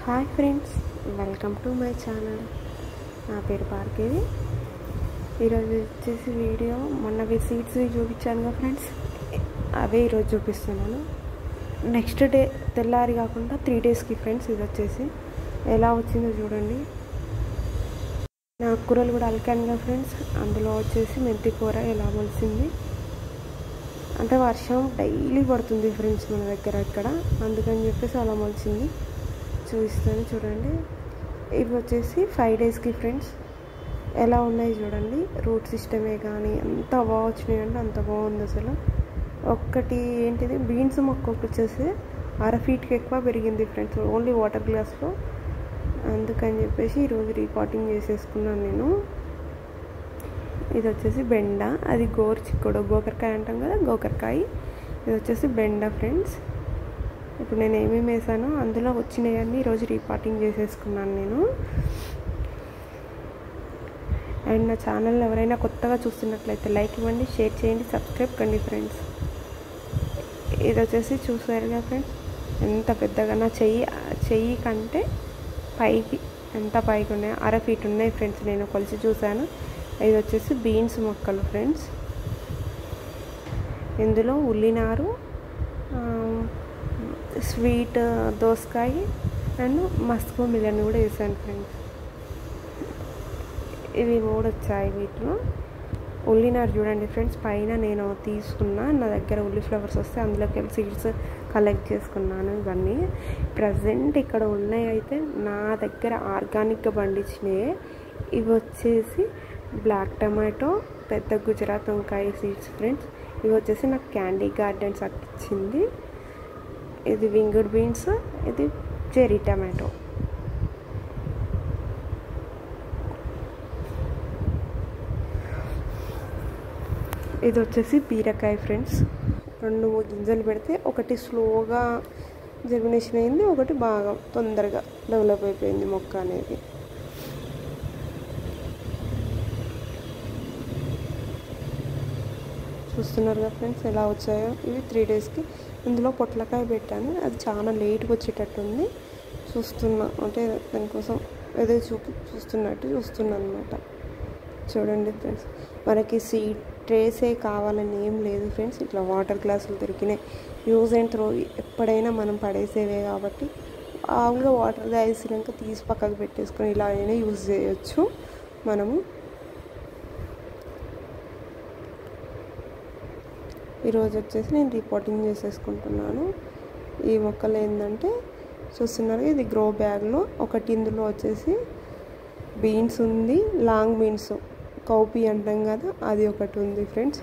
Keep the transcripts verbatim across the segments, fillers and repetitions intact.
Hi friends, welcome to my channel. నా పేరు భార్గవి. ఈరోజు వచ్చేసి వీడియో మొన్న సీడ్స్ చూపించానుగా ఫ్రెండ్స్, అవే ఈరోజు చూపిస్తున్నాను. నెక్స్ట్ డే తెల్లారి కాకుండా త్రీ డేస్కి ఫ్రెండ్స్ ఇది వచ్చేసి ఎలా వచ్చిందో చూడండి. నా కూరలు కూడా అలకానుగా ఫ్రెండ్స్, అందులో వచ్చేసి మెంతి కూర ఎలా మొలిసింది అంటే వర్షం డైలీ పడుతుంది ఫ్రెండ్స్ మన దగ్గర ఇక్కడ, అందుకని చెప్పేసి అలా మొలిచింది. చూపిస్తాను చూడండి. ఇవి వచ్చేసి ఫైవ్ డేస్కి ఫ్రెండ్స్ ఎలా ఉన్నాయి చూడండి. రూట్ సిస్టమే కానీ అంత బాగా వచ్చినాయి అంటే అంత బాగుంది అసలు. ఒక్కటి ఏంటిది బీన్స్ మొక్క వచ్చేసి అర ఫీట్కి ఎక్కువ పెరిగింది ఫ్రెండ్స్, ఓన్లీ వాటర్ గ్లాస్లో. అందుకని చెప్పేసి ఈరోజు రిపోర్టింగ్ చేసేసుకున్నాను నేను. ఇది వచ్చేసి బెండ, అది గోరు చిక్కుడు గోకరకాయ అంటాం కదా, గోకరకాయ. ఇది వచ్చేసి బెండ ఫ్రెండ్స్. ఇప్పుడు నేను ఏమేమి వేసానో అందులో వచ్చినాయన్నీ ఈరోజు రిపోర్టింగ్ చేసేసుకున్నాను నేను. అండ్ నా ఛానల్ ఎవరైనా కొత్తగా చూస్తున్నట్లయితే లైక్ ఇవ్వండి, షేర్ చేయండి, సబ్స్క్రైబ్ కండి ఫ్రెండ్స్. ఇది వచ్చేసి చూసారుగా ఫ్రెండ్స్ ఎంత పెద్దగా, నా చెయ్యి చెయ్యి కంటే పైకి ఎంత పైకి ఉన్నాయి, అర ఫీట్ ఉన్నాయి ఫ్రెండ్స్. నేను కొలిసి చూశాను. ఇది వచ్చేసి బీన్స్ మొక్కలు ఫ్రెండ్స్. ఇందులో ఉల్లినారు, స్వీట్ దోసకాయ అండ్ మస్కో మిలన్ కూడా వేసాను ఫ్రెండ్స్. ఇవి మూడు వచ్చాయి. వీటిలో ఉల్లినారు చూడండి ఫ్రెండ్స్, పైన నేను తీసుకున్నా, నా దగ్గర ఉల్లి ఫ్లవర్స్ వస్తే అందులోకి వెళ్ళి సీడ్స్ కలెక్ట్ చేసుకున్నాను. ఇవన్నీ ప్రజెంట్ ఇక్కడ ఉన్నాయి. అయితే నా దగ్గర ఆర్గానిక్గా పండించినాయి. ఇవి వచ్చేసి బ్లాక్ టమాటో, పెద్ద గుజరాత్ వంకాయ సీడ్స్ ఫ్రెండ్స్. ఇవి వచ్చేసి నాకు క్యాండీ గార్డెన్స్ ఇచ్చింది. ఇది వింగుడ్ బీన్స్, ఇది చెరీ టమాటో. ఇది వచ్చేసి బీరకాయ ఫ్రెండ్స్. రెండు మూడు గింజలు పెడితే ఒకటి స్లోగా జర్మినేషన్ అయింది, ఒకటి బాగా తొందరగా డెవలప్ అయిపోయింది మొక్క అనేది. చూస్తున్నారు కదా ఫ్రెండ్స్ ఎలా వచ్చాయో. ఇవి త్రీ డేస్కి. ఇందులో పొట్లకాయ పెట్టాను, అది చాలా లేట్గా వచ్చేటట్టుంది. చూస్తున్నా అంటే దానికోసం ఏదో చూపి చూస్తున్నట్టు చూస్తున్నాను అనమాట. చూడండి ఫ్రెండ్స్, మనకి సీడ్ ట్రేసే కావాలని ఏం లేదు ఫ్రెండ్స్. ఇట్లా వాటర్ గ్లాసులు దొరికినాయి, యూజ్ అండ్ త్రో, ఎప్పుడైనా మనం పడేసేవే కాబట్టి మామూలుగా వాటర్ వేసినాక తీసి పక్కకు పెట్టేసుకొని ఇలా అయినా యూజ్ చేయొచ్చు మనము. ఈరోజు వచ్చేసి నేను రిపోర్టింగ్ చేసేసుకుంటున్నాను. ఈ మొక్కలు ఏంటంటే చూస్తున్నారు, ఇది గ్రో బ్యాగ్లో ఒకటి. ఇందులో వచ్చేసి బీన్స్ ఉంది, లాంగ్ బీన్స్ కౌపీ అంటాం కదా, అది ఒకటి ఉంది ఫ్రెండ్స్.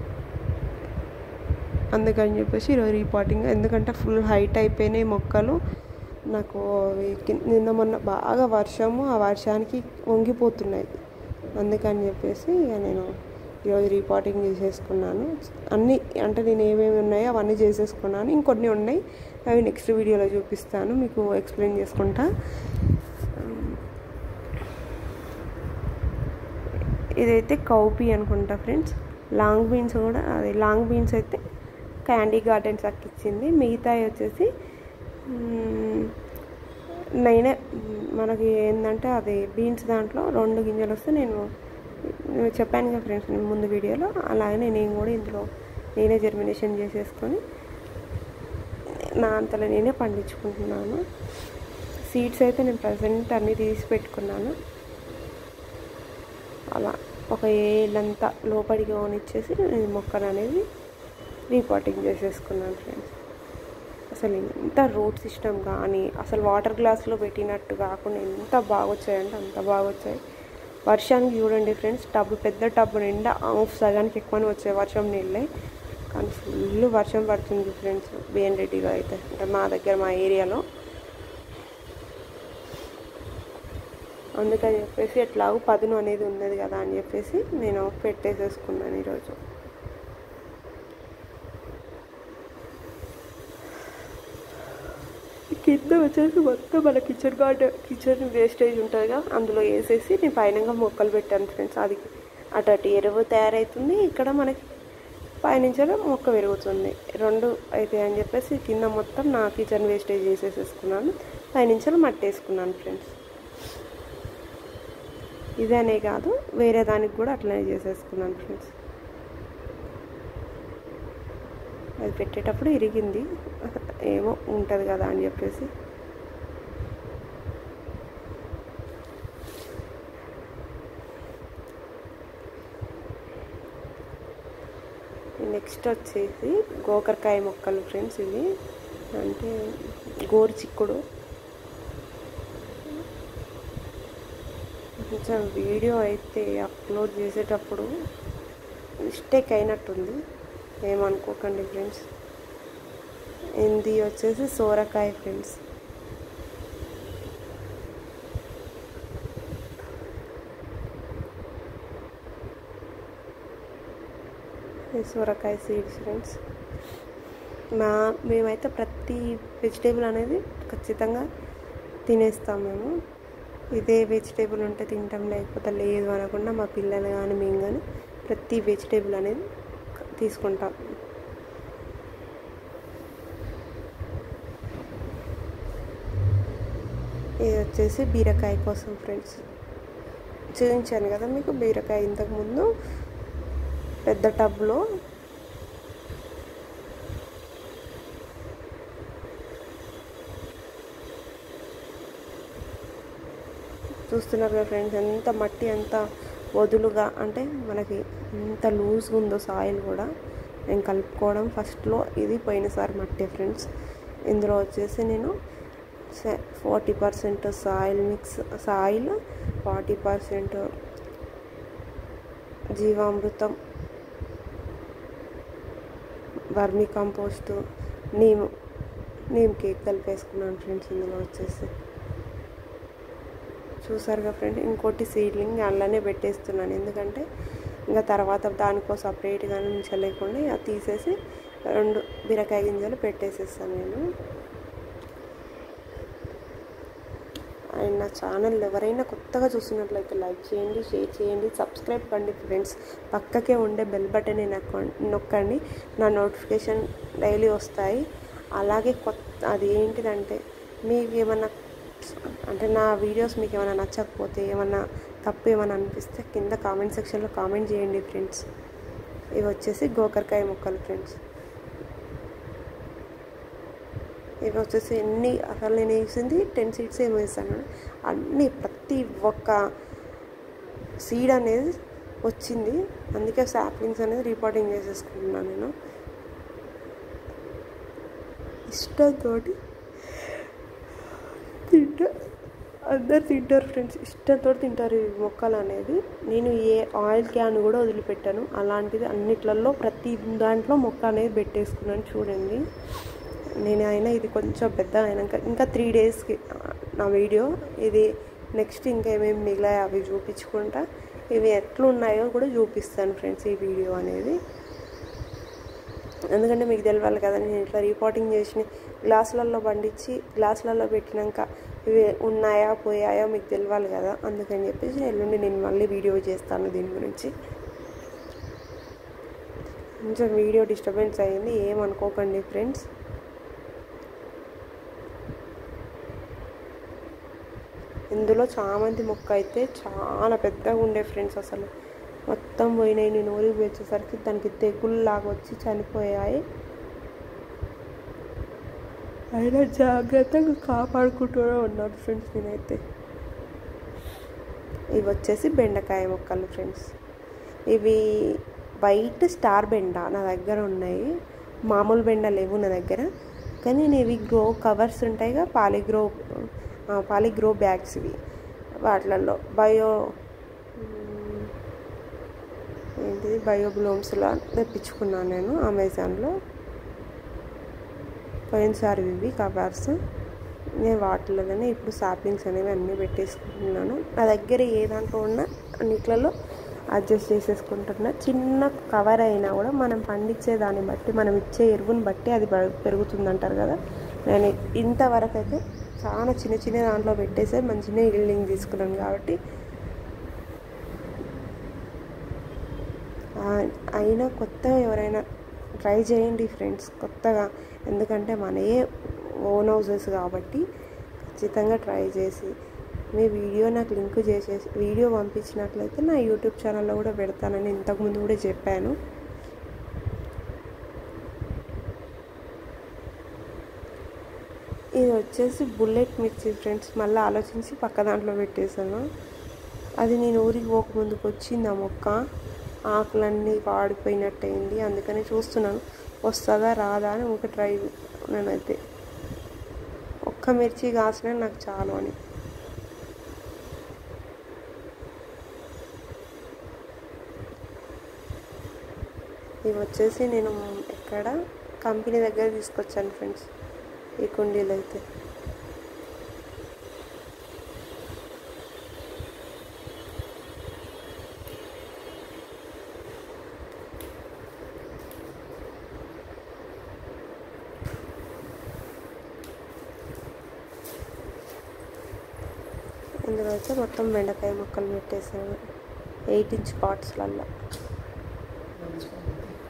అందుకని చెప్పేసి ఈరోజు రిపోర్టింగ్, ఎందుకంటే ఫుల్ హైట్ అయిపోయినాయి మొక్కలు నాకు. నిన్న మొన్న బాగా వర్షము, ఆ వర్షానికి వంగిపోతున్నాయి. అందుకని చెప్పేసి ఇక నేను ఈరోజు రిపోర్టింగ్ చేసేసుకున్నాను అన్నీ. అంటే నేను ఏమేమి ఉన్నాయో అవన్నీ చేసేసుకున్నాను. ఇంకొన్ని ఉన్నాయి, అవి నెక్స్ట్ వీడియోలో చూపిస్తాను, మీకు ఎక్స్ప్లెయిన్ చేసుకుంటా. ఇదైతే కౌపీ అనుకుంటా ఫ్రెండ్స్. లాంగ్ బీన్స్ కూడా, అది లాంగ్ బీన్స్ అయితే క్యాండీ గార్డెన్స్ అక్కిచ్చింది. మిగతా వచ్చేసి నేనే, మనకి ఏంటంటే అది బీన్స్ దాంట్లో రెండు గింజలు వస్తే నేను చెప్పాను కదా ఫ్రెండ్స్ నేను ముందు వీడియోలో, అలాగే నేను కూడా ఇందులో నేనే జర్మినేషన్ చేసేసుకొని నా అంతలో నేనే పండించుకుంటున్నాను. సీడ్స్ అయితే నేను ప్రజెంట్ అన్నీ తీసి పెట్టుకున్నాను. అలా ఒక ఏళ్ళంతా లోపలికి ఓనిచ్చేసి నేను మొక్కలు అనేది రిపోర్టింగ్ చేసేసుకున్నాను ఫ్రెండ్స్. అసలు ఎంత రూట్ సిస్టమ్ కానీ అసలు వాటర్ గ్లాస్లో పెట్టినట్టు కాకుండా ఎంత బాగా వచ్చాయంటే అంత బాగా వచ్చాయి. వర్షానికి చూడండి ఫ్రెండ్స్, టబ్బు పెద్ద టబ్బు నిండా ఆఫ్ సగానికి ఎక్కువనే వచ్చాయి వర్షం నీళ్ళే, కానీ ఫుల్ వర్షం పడుతుంది ఫ్రెండ్స్ బిఎన్ రెడ్డిగా అయితే, అంటే మా దగ్గర మా ఏరియాలో. అందుకని చెప్పేసి ఎట్లాగో పదును అనేది ఉన్నది కదా అని చెప్పేసి నేను పెట్టేసేసుకున్నాను ఈరోజు. కింద వచ్చేసి మొత్తం మన కిచెన్ గార్డెన్ కిచెన్ వేస్టేజ్ ఉంటుందిగా, అందులో వేసేసి నేను పైనంగా మొక్కలు పెట్టాను ఫ్రెండ్స్. అది అటు అటు ఎరువు తయారవుతుంది, ఇక్కడ మనకి పైనుంచి మొక్క పెరుగుతుంది. రెండు అయితే అని చెప్పేసి కింద మొత్తం నా కిచెన్ వేస్టేజ్ చేసేసేసుకున్నాను, పైనుంచి మట్టి వేసుకున్నాను ఫ్రెండ్స్. ఇదనే కాదు వేరే దానికి కూడా అట్లనే చేసేసుకున్నాను ఫ్రెండ్స్. అది పెట్టేటప్పుడు ఇరిగింది, ఏమో ఉంటుంది కదా అని చెప్పేసి. నెక్స్ట్ వచ్చేసి గోకరకాయ మొక్కలు ఫ్రెండ్స్. ఇవి అంటే గోరు చిక్కుడు. కొంచెం వీడియో అయితే అప్లోడ్ చేసేటప్పుడు మిస్టేక్ అయినట్టుంది, ఏమనుకోకండి ఫ్రెండ్స్. ఇది వచ్చేసి సోరకాయ ఫ్రెండ్స్. సొరకాయ సీడ్స్ ఫ్రెండ్స్. మా మేమైతే ప్రతి వెజిటేబుల్ అనేది ఖచ్చితంగా తినేస్తాం మేము. ఇదే వెజిటేబుల్ ఉంటే తింటాం, లేకపోతే లేదు అనకుండా మా పిల్లలు కానీ మేము కానీ ప్రతి వెజిటేబుల్ అనేది తీసుకుంటాం. ఇది వచ్చేసి బీరకాయ కోసం ఫ్రెండ్స్. చూపించాను కదా మీకు బీరకాయ ఇంతకుముందు పెద్ద టబ్లో. చూస్తున్నారు కదా ఫ్రెండ్స్, ఎంత మట్టి ఎంత వదులుగా, అంటే మనకి ఎంత లూజ్గా ఉందో సాయిల్ కూడా. నేను కలుపుకోవడం ఫస్ట్లో ఇది పోయినసారి మట్టి ఫ్రెండ్స్. ఇందులో వచ్చేసి నేను forty percent soil mix soil forty percent జీవామృతం, vermicompost, neem neem cake కలిపేసుకున్నాను ఫ్రెండ్స్. ఇందులో వచ్చేసి చూసారుగా ఫ్రెండ్. ఇంకోటి సీడ్లింగ్ అలానే పెట్టేస్తున్నాను, ఎందుకంటే ఇంకా తర్వాత దానికో సపరేట్గా ఉంచలేకుండా అది తీసేసి రెండు బీరకాయ గింజలు పెట్టేసేస్తాను నేను. అండ్ నా ఛానల్ ఎవరైనా కొత్తగా చూస్తున్నట్లయితే లైక్ చేయండి, షేర్ చేయండి, సబ్స్క్రైబ్ కండి ఫ్రెండ్స్. పక్కకే ఉండే బెల్ బటన్ నొక్కండి, నా నోటిఫికేషన్ డైలీ వస్తాయి. అలాగే కొత్త అది ఏంటిదంటే మీకు ఏమన్నా అంటే నా వీడియోస్ మీకు ఏమైనా నచ్చకపోతే, ఏమన్నా తప్పు ఏమైనా అనిపిస్తే కింద కామెంట్ సెక్షన్లో కామెంట్ చేయండి ఫ్రెండ్స్. ఇవి వచ్చేసి గోకరకాయ మొక్కలు ఫ్రెండ్స్. ఇవి వచ్చేసి ఎన్ని అసలు నేను వేసింది టెన్ సీడ్స్ ఏమో వేసాను. అన్నీ ప్రతి ఒక్క సీడ్ అనేది వచ్చింది, అందుకే సాప్లింగ్స్ అనేది రిపోర్టింగ్ చేసేసుకుంటున్నాను నేను. ఇష్టంతో తింటా, అందరు తింటారు ఫ్రెండ్స్, ఇష్టంతో తింటారు ఈ మొక్కలు అనేది. నేను ఏ ఆయిల్ క్యాన్ కూడా వదిలిపెట్టాను, అలాంటిది అన్నిట్లలో ప్రతి దాంట్లో మొక్క అనేది పెట్టేసుకున్నాను చూడండి. నేను అయినా ఇది కొంచెం పెద్ద అయినాక ఇంకా త్రీ డేస్కి నా వీడియో ఇది. నెక్స్ట్ ఇంకా ఏమేమి మిగిలాయి అవి చూపించుకుంటా, ఇవి ఎట్లున్నాయో కూడా చూపిస్తాను ఫ్రెండ్స్ ఈ వీడియో అనేది. ఎందుకంటే మీకు తెలియాలి కదా, నేను ఇట్లా రిపోర్టింగ్ చేసి గ్లాసులలో పండించి గ్లాసులలో పెట్టినాక ఇవి ఉన్నాయా పోయాయో మీకు తెలియాలి కదా. అందుకని చెప్పేసి ఎల్లుండి నేను మళ్ళీ వీడియో చేస్తాను దీని గురించి. కొంచెం వీడియో డిస్టర్బెన్స్ అయ్యింది, ఏమనుకోకండి ఫ్రెండ్స్. ఇందులో చామంతి మొక్క అయితే చాలా పెద్దగా ఉండే ఫ్రెండ్స్, అసలు మొత్తం పోయినాయి. నేను ఊరికి వచ్చేసరికి దానికి తెగుళ్ళలాగా వచ్చి చనిపోయాయి. అయినా జాగ్రత్తగా కాపాడుకుంటూ ఉన్నాను ఫ్రెండ్స్ నేనైతే. ఇవి వచ్చేసి బెండకాయ మొక్కలు ఫ్రెండ్స్. ఇవి వైట్ స్టార్ బెండ నా దగ్గర ఉన్నాయి, మామూలు బెండ లేవు నా దగ్గర. కానీ నేను ఇవి గ్రో కవర్స్ ఉంటాయిగా, పాలిగ్రో పాలిగ్రో బ్యాగ్స్, ఇవి వాటిలలో బయో ఏంటిది బయో బ్లూమ్స్లా తెప్పించుకున్నాను నేను అమెజాన్లో పోయినసారి. ఇవి కవర్స్ నేను వాటిలోనే ఇప్పుడు సాప్లింగ్స్ అనేవి అన్నీ పెట్టేసుకుంటున్నాను. నా దగ్గర ఏ దాంట్లో ఉన్నా అన్నిట్లలో అడ్జస్ట్ చేసేసుకుంటున్నా. చిన్న కవర్ అయినా కూడా మనం పండించే దాన్ని బట్టి, మనం ఇచ్చే ఎరువుని బట్టి అది పెరుగుతుంది అంటారు కదా. నేను ఇంతవరకు అయితే చాలా చిన్న చిన్న దాంట్లో పెట్టేసే మంచిగా ఈల్డింగ్ తీసుకున్నాను కాబట్టి అయినా కొత్తగా ఎవరైనా ట్రై చేయండి ఫ్రెండ్స్ కొత్తగా, ఎందుకంటే మనయే ఓన్ హౌసెస్ కాబట్టి ఖచ్చితంగా ట్రై చేసి మీ వీడియో నాకు లింక్ చేసేసి వీడియో పంపించినట్లయితే నా యూట్యూబ్ ఛానల్లో కూడా పెడతానని ఇంతకుముందు కూడా చెప్పాను. ఇది వచ్చేసి బుల్లెట్ మిర్చి ఫ్రెండ్స్, మళ్ళీ ఆలోచించి పక్క దాంట్లో పెట్టేశాను. అది నేను ఊరికి పోకముందుకు వచ్చింది ఆ మొక్క, ఆకులన్నీ వాడిపోయినట్టయింది, అందుకని చూస్తున్నాను వస్తుందా రాదా అని ఒక ట్రై. నేనైతే ఒక్క మిర్చి కాసిన నాకు చాలు అని. ఇవి వచ్చేసి నేను ఎక్కడ కంపెనీ దగ్గర తీసుకొచ్చాను ఫ్రెండ్స్ ఈ కుండీలు అయితే. ఇందులో అయితే మొత్తం బెండకాయ ముక్కలు పెట్టేసాను ఎయిట్ ఇంచ్ పాట్స్లల్లో.